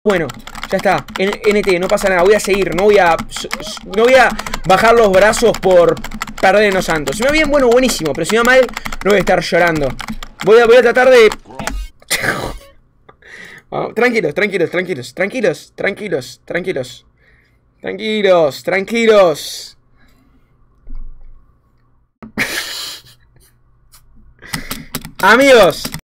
Bueno, ya está. NT, no pasa nada. Voy a seguir. No voy a bajar los brazos por perder en los santos. Si me va bien, bueno, buenísimo. Pero si me va mal, no voy a estar llorando. Voy a tratar de... Tranquilos. Amigos.